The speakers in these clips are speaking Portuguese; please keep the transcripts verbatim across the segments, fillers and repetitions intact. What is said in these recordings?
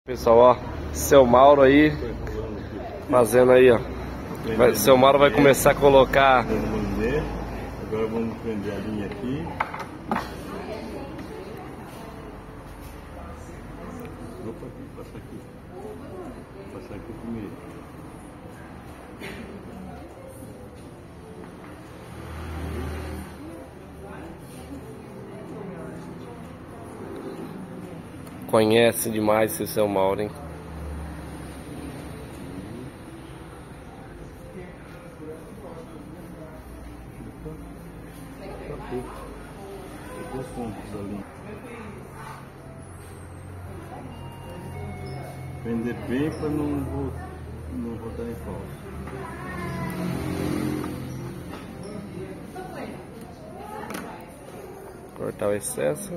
Pessoal, ó, seu Mauro aí fazendo aí, ó. Vai, seu Mauro vai começar a colocar. Agora vamos prender a linha aqui. Opa, passa aqui. Passa aqui primeiro. Conhece demais esse seu Mauro, hein? Dois pontos ali. Prender bem para não, não botar em falso. Cortar o excesso.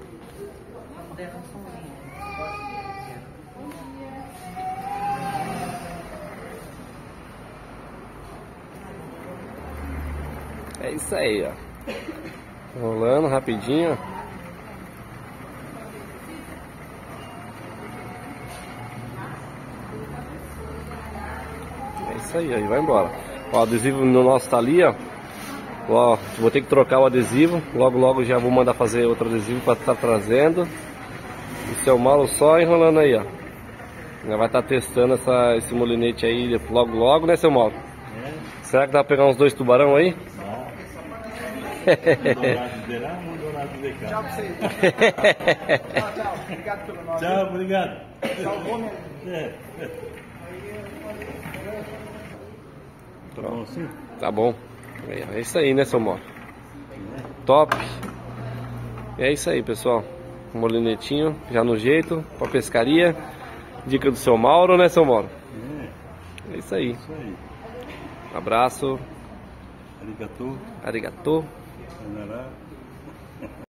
É isso aí, ó. Rolando rapidinho. É isso aí, aí vai embora. Ó, o adesivo no nosso tá ali, ó. Ó, vou ter que trocar o adesivo. Logo, logo já vou mandar fazer outro adesivo para estar trazendo. E seu Mauro só enrolando aí, ó. Já vai estar testando essa, esse molinete aí logo, logo, né, seu Mauro? É. Será que dá pra pegar uns dois tubarão aí? Tchau pra vocês. Tchau, tchau. Obrigado pelo nome. Tchau, obrigado. Salvou mesmo. É. Tá bom assim? Tá bom. É isso aí, né, seu Mauro? Top. É isso aí, pessoal. Molinetinho, já no jeito, pra pescaria. Dica do seu Mauro, né, seu Mauro? É. É isso aí. Isso aí. Abraço. Arigatou. Arigatou. Sayonara.